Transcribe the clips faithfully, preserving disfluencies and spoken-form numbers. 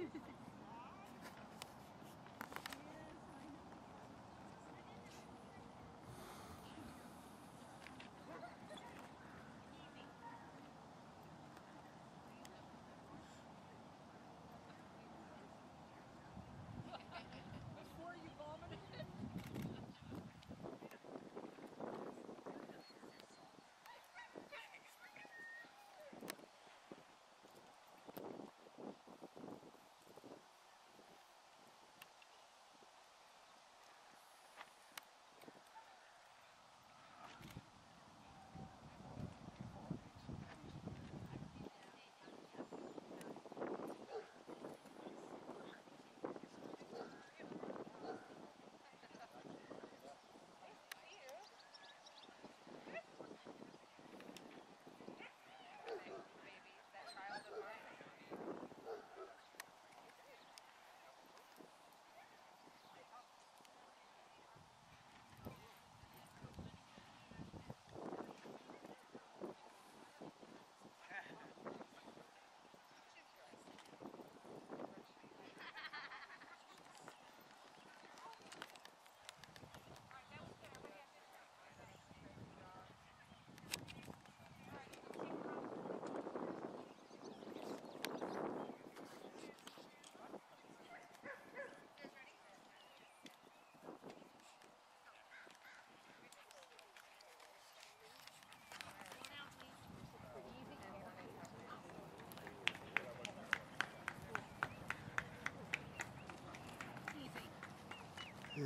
Hey.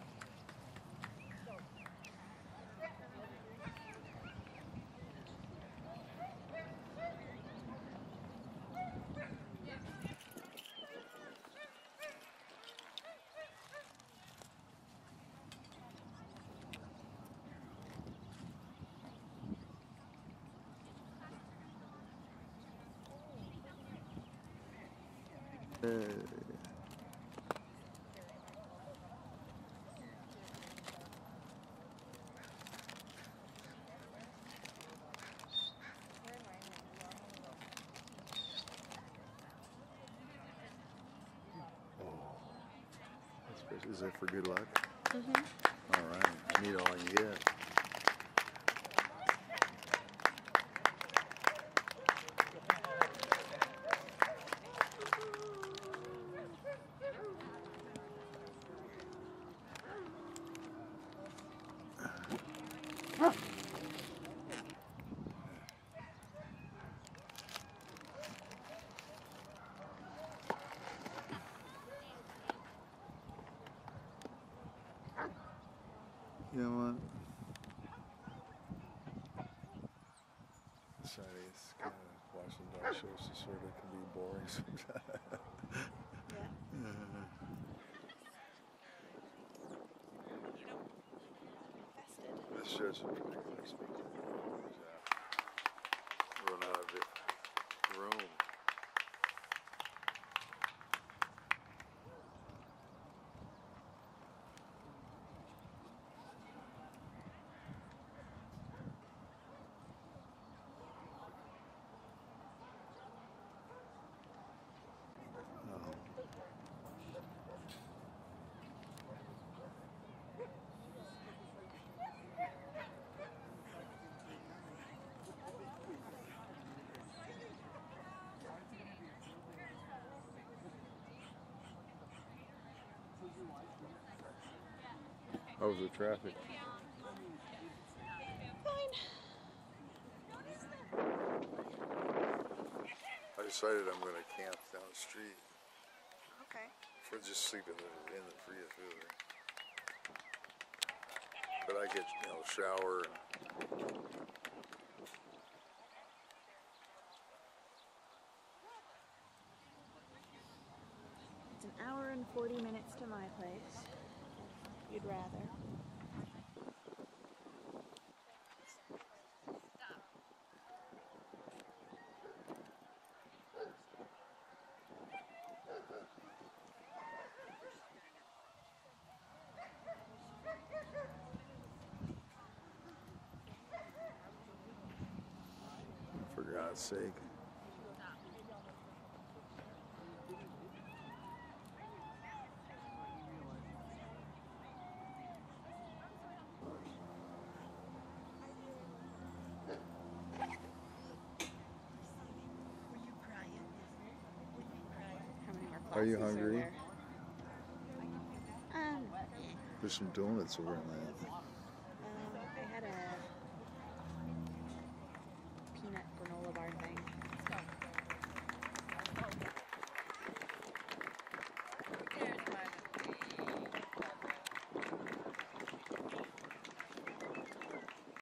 Hey. Is that for good luck? Mm-hmm. All right. Need all you get. You know what? Sorry, it's kind of watching dog shows is sort of can be boring sometimes. Yeah. Uh, this show's a particular speaking. Run out of it. Room. How was the traffic? Fine. I decided I'm going to camp down the street. Okay. For just sleeping in the Prius, really. But I get, you know, shower and It's an hour and forty minutes to my place. You'd rather. for God's sake. Are you glasses or hungry? where? Um, There's some donuts over in that.